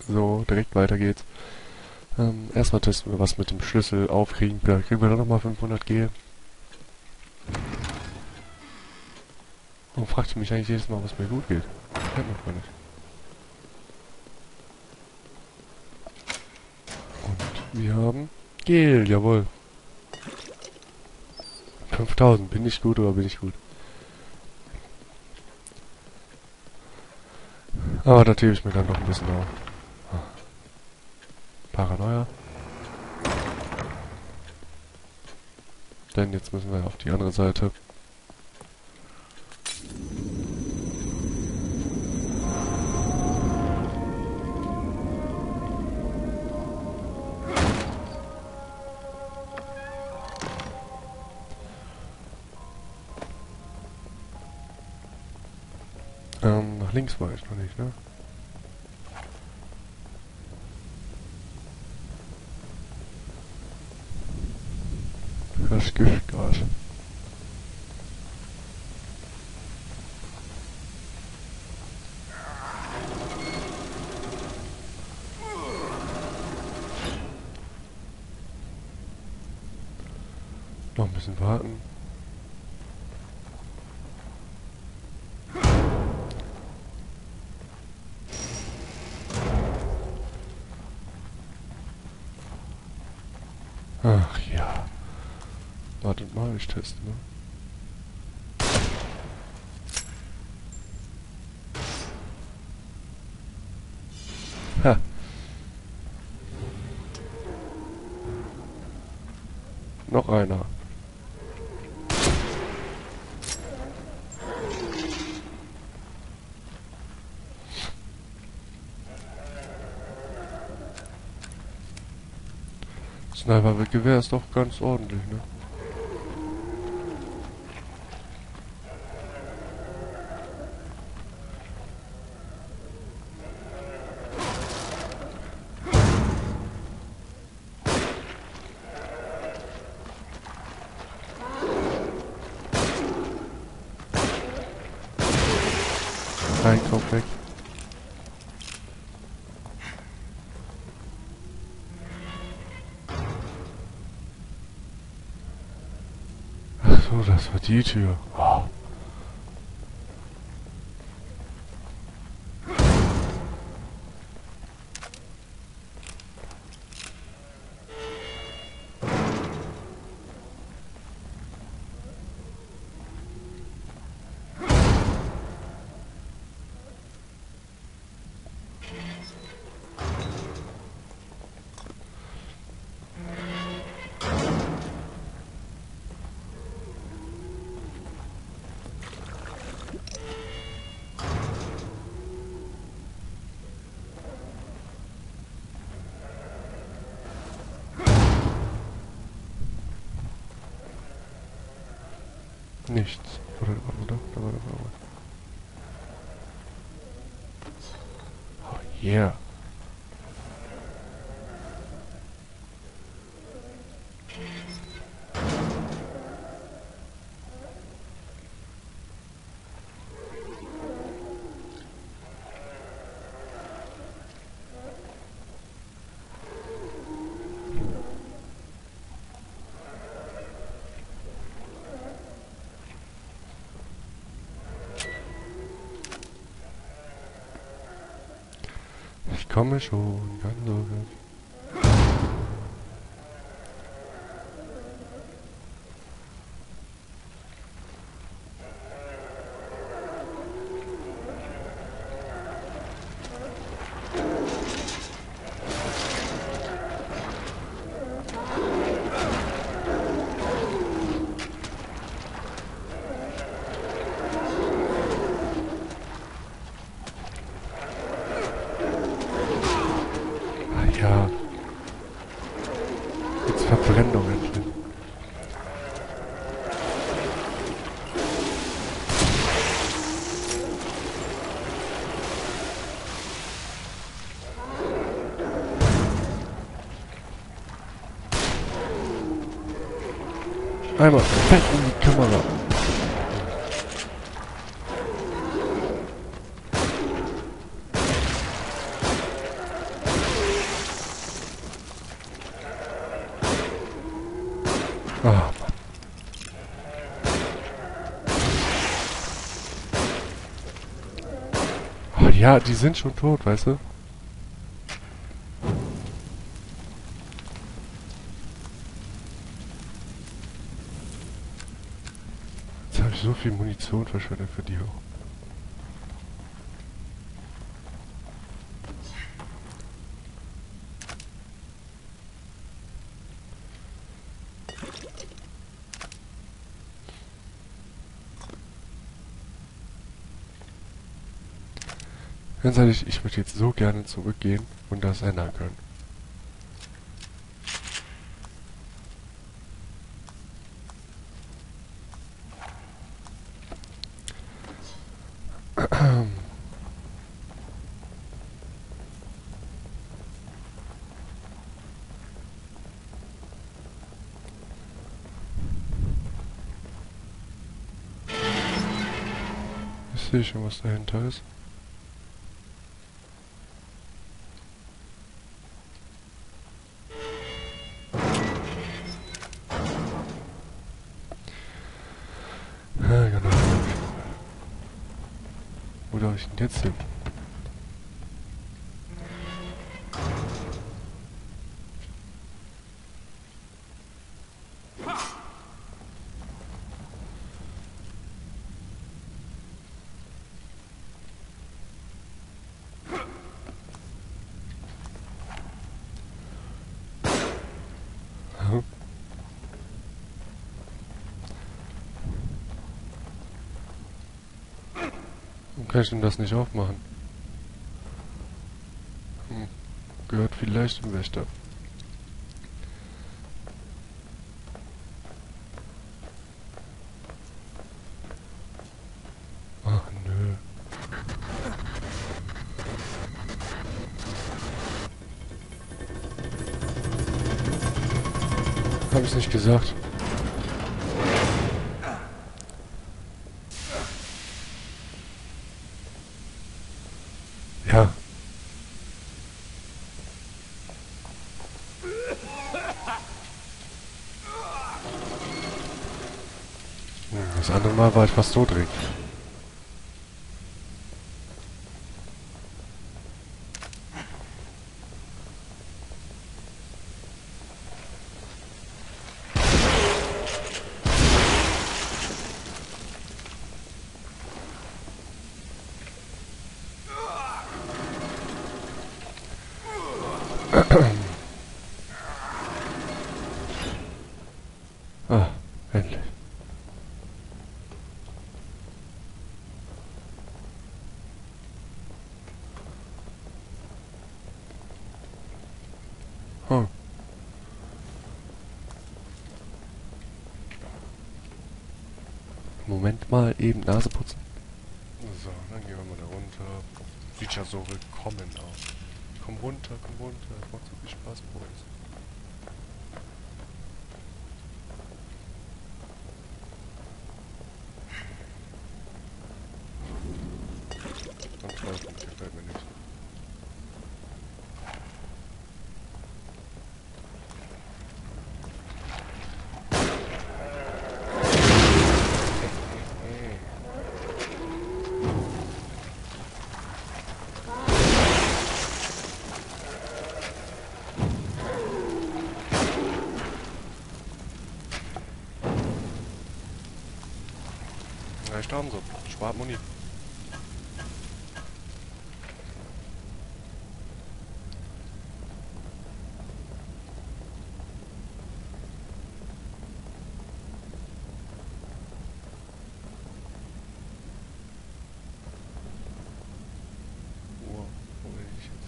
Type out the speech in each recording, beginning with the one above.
So, direkt weiter geht's. Erstmal testen wir, was mit dem Schlüssel aufkriegen. Vielleicht kriegen wir dann nochmal 500 G. Warum fragt ihr mich eigentlich jedes Mal, was mir gut geht? Kennt man gar nicht. Und wir haben Gel, jawohl. 5000, bin ich gut oder bin ich gut? Aber da hebe ich mir dann noch ein bisschen auf. Paranoia. Denn jetzt müssen wir auf die andere Seite. Nach links war ich noch nicht, ne? Das Giftgas. Noch ein bisschen warten. Ach ja. Wartet mal, ich teste, ne? Ha. Noch einer. Sniper mit Gewehr ist doch ganz ordentlich, ne? Einkauf weg. Ach so, das war die Tür. Oh. Nichts. Oder? Da war doch was. Oh yeah. Ich komme schon, keine Sorge. Ah ja. Jetzt Verbrennungen drin. Einmal fett in die Kamera. Ah, Mann. Ah, ja, die sind schon tot, weißt du? Jetzt habe ich so viel Munition verschwendet für die auch. Ganz ehrlich, ich würde jetzt so gerne zurückgehen und das ändern können. Ich sehe schon, was dahinter ist. Ja, genau. Wo darf ich denn jetzt hin? Hm? Warum kann ich denn das nicht aufmachen? Hm. Gehört vielleicht dem Wächter. Ach nö. Hab ich's nicht gesagt. Ja. Das andere Mal war ich fast so drin. Ah, endlich. Hm. Moment mal, eben Nase putzen. So, dann gehen wir mal da runter. Sieht ja so willkommen aus. Komm runter, das macht so viel Spaß bei uns. Und Teufel, gefällt mir nicht. Ja, ich sterben so. Spart Muni. Wow, wo bin ich jetzt?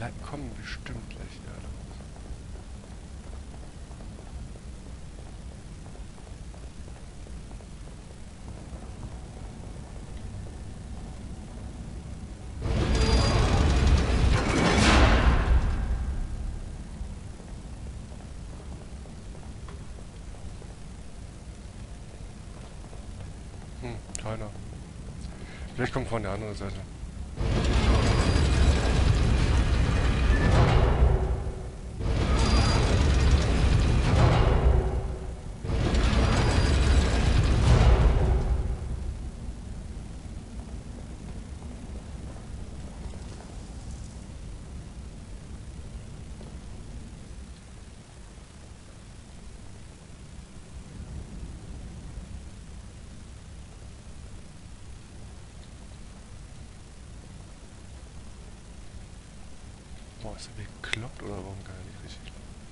kommen bestimmt gleich wieder alle raus. Keiner. Vielleicht kommt von der anderen Seite. Boah, ist er bekloppt oder warum gar nicht richtig?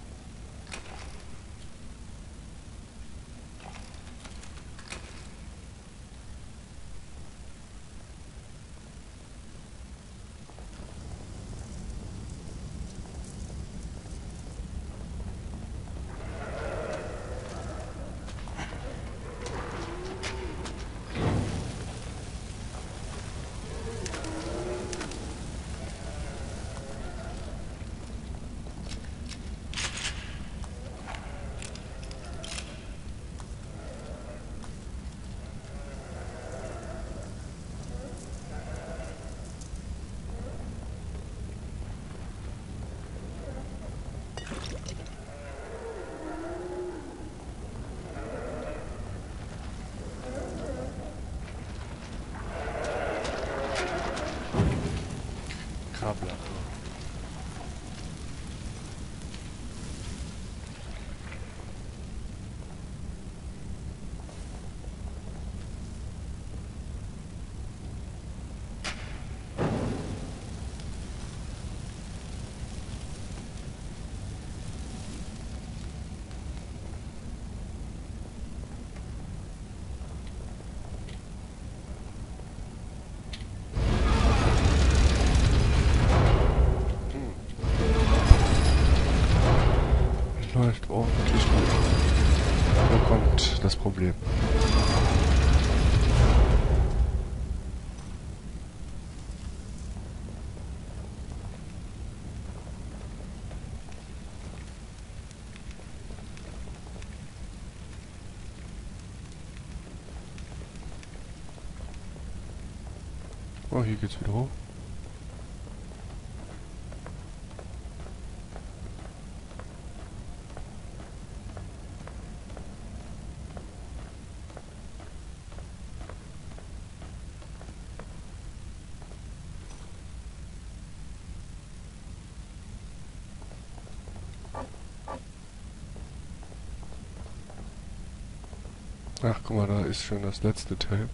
Krabbler. Läuft ordentlich gut. Wo kommt das Problem? Oh, hier geht's wieder hoch. Ach, guck mal, da ist schon das letzte Teil.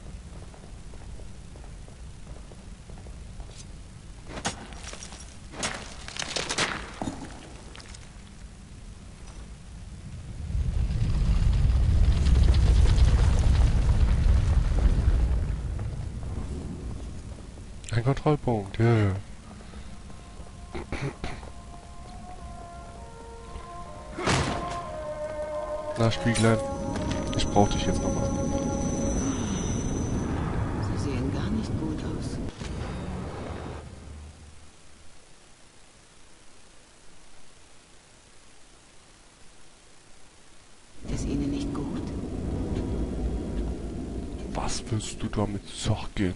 Ein Kontrollpunkt, ja. Yeah. Na, Spieglein. Ich brauch dich jetzt nochmal. Sie sehen gar nicht gut aus. Ist Ihnen nicht gut? Was willst du damit sagen?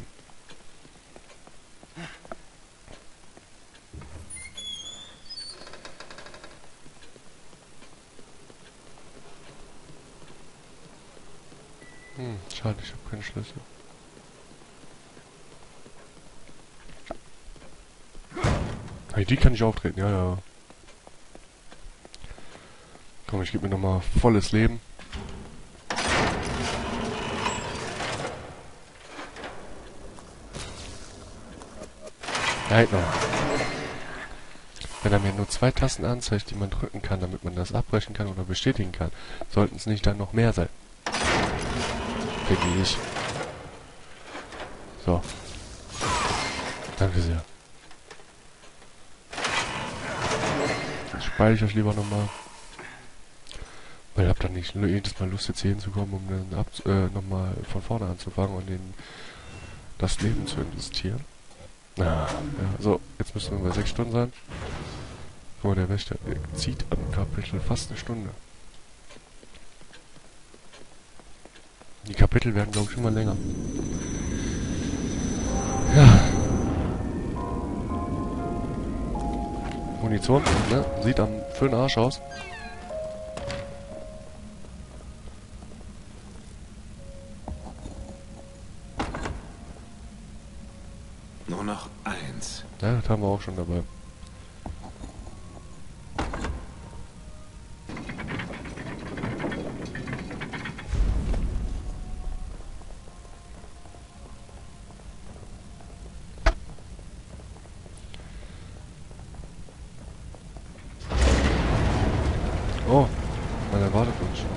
Schade, ich habe keinen Schlüssel. Hey, die kann ich auftreten, ja, ja. Komm, ich gebe mir nochmal volles Leben. Nein, noch. Wenn er mir nur 2 Tasten anzeigt, die man drücken kann, damit man das abbrechen kann oder bestätigen kann, sollten es nicht dann noch mehr sein. Finde ich. So. Danke sehr. speichere ich lieber nochmal. Weil ich hab dann nicht jedes Mal Lust, jetzt hier hinzukommen, um dann nochmal von vorne anzufangen und das Leben zu investieren. Ja, so, jetzt müssen wir bei 6 Stunden sein. Guck mal, der Wächter zieht am Kapitel fast eine Stunde. Die Kapitel werden, glaube ich, immer länger. Ja. Munition, ne? Sieht für den Arsch aus. Nur noch 1. Ja, das haben wir auch schon dabei. Oh, man erwartet uns schon.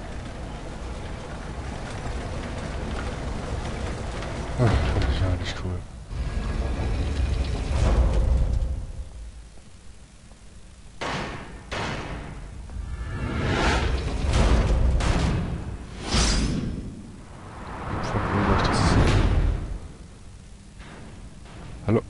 Ach, finde ich ja nicht cool. Von wo soll ich das sehen? Hallo?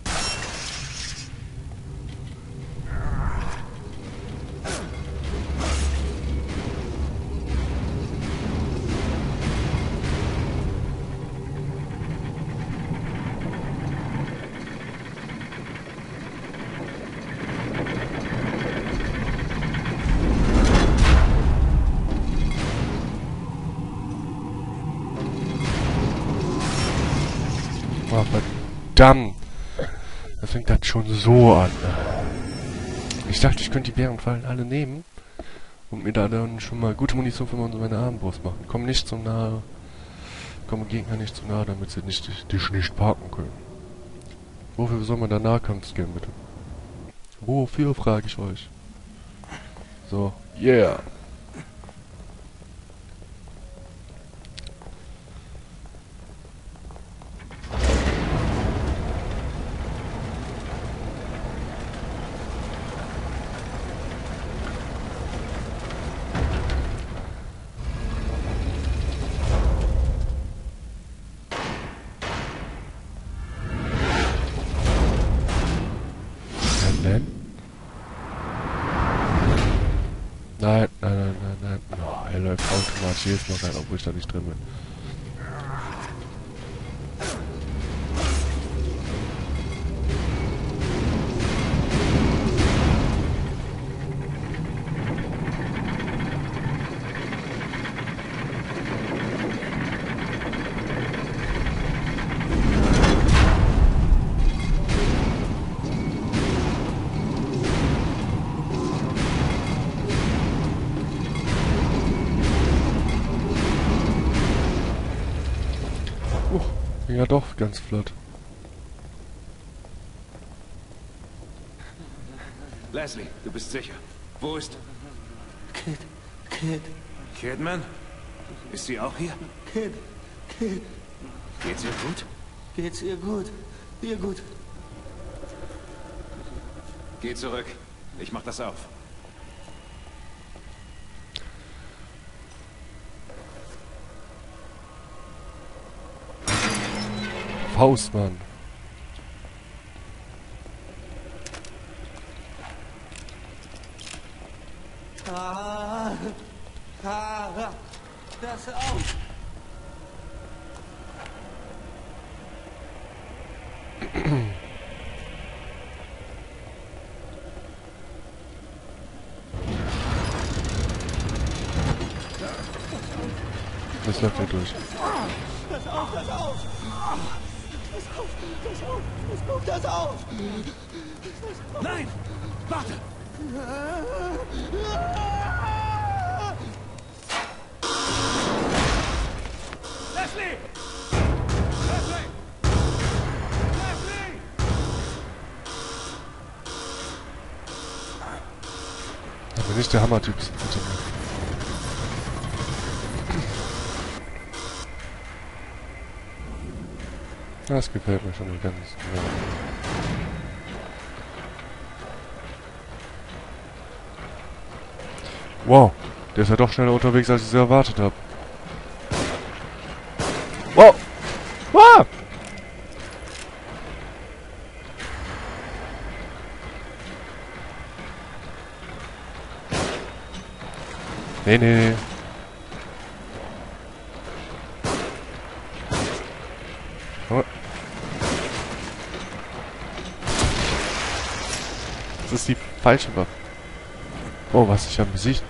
Oh, verdammt! Da fängt das schon so an. Ich dachte, ich könnte die Bärenfallen alle nehmen und mir da dann schon mal gute Munition für meine Armbrust machen. Komm nicht zu nahe. Komm Gegner nicht zu nahe, damit sie dich nicht parken können. Wofür soll man da Nahkampf gehen, bitte? Wofür, frage ich euch. So, yeah! Nein, nein, nein, nein, nein. Oh, er läuft automatisch jetzt noch rein, obwohl ich da nicht drin bin. Ja doch, ganz flott. Leslie, du bist sicher. Wo ist... Kid. Kidman? Ist sie auch hier? Kid. Geht's ihr gut? Geht's ihr gut? Ihr gut? Geh zurück. Ich mach das auf. Faustmann. Das auf! Das läuft ja durch. Das auf! Das auf! Das auf! Nein! Warte! Leslie! Leslie! Leslie! Aber nicht der Hammertyp, bitte. Das gefällt mir schon ganz genau. Wow, der ist ja doch schneller unterwegs, als ich es erwartet habe. Wow! Wow! Nee, nee, nee. Oh. Das ist die falsche Waffe. Oh, was ich am besiegt.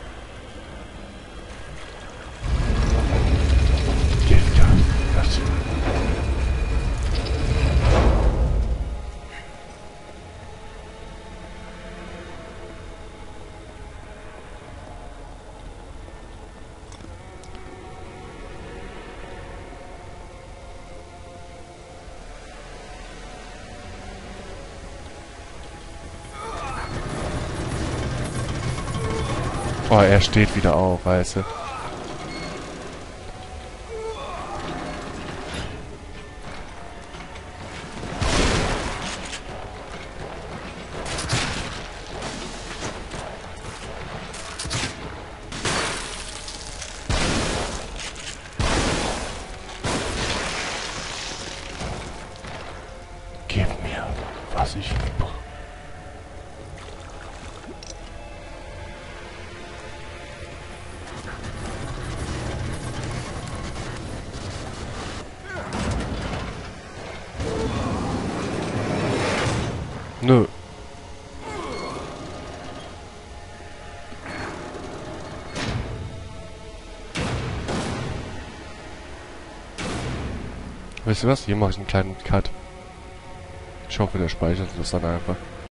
Oh, er steht wieder auf, weißt du. Gib mir, was ich brauche. Nö. Weißt du was? Hier mache ich einen kleinen Cut. Ich hoffe, der speichert das dann einfach.